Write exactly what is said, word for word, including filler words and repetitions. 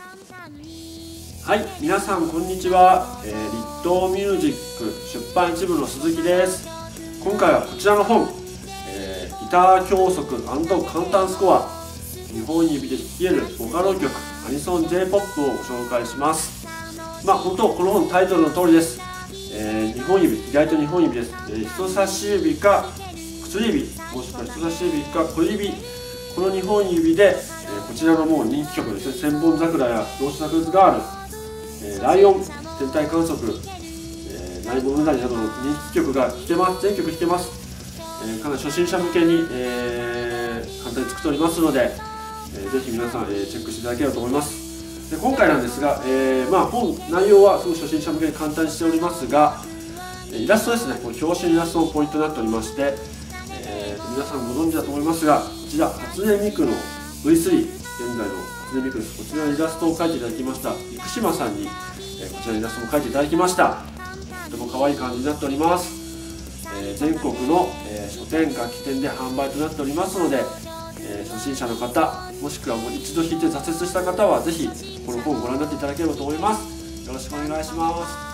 はい、皆さんこんにちは、えー、立東ミュージック出版一部の鈴木です。今回はこちらの本、えー、ギター教則&簡単スコアにほん指で弾けるボカロ曲アニソン ジェイポップ をご紹介します。まあ本当この本タイトルの通りです。えー、にほん指、左とにほん指です。えー、人差し指か薬指、もしくは人差し指か小指、このにほん指で、えー、こちらのもう人気曲ですね、千本桜やロースタクルズガール、えー、ライオン、天体観測、えー、ナイボムダリなどの人気曲が弾けます。全曲弾けます。えー、かなり初心者向けに、えー、簡単に作っておりますので、えー、ぜひ皆さん、えー、チェックしていただければと思います。で今回なんですが、えーまあ、本内容はすごく初心者向けに簡単にしておりますが、イラストですね、この表紙のイラストのポイントになっておりまして、えー、皆さんご存知だと思いますが、こちら初音ミクの ブイスリー、現在の初音ミクです。こちらのイラストを描いていただきました生島さんに、えー、こちらのイラストも描いていただきました。とても可愛い感じになっております。えー、全国の、えー、書店楽器店で販売となっておりますので、えー、初心者の方、もしくはもう一度弾いて挫折した方はぜひこの本をご覧になっていただければと思います。よろしくお願いします。